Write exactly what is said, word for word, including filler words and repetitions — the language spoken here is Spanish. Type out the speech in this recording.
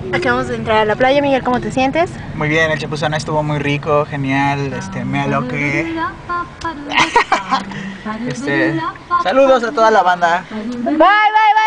Acabamos de entrar a la playa, Miguel, ¿cómo te sientes? Muy bien, el chapuzón estuvo muy rico, genial, este, me aloqué. Este, saludos a toda la banda. Bye, bye, bye.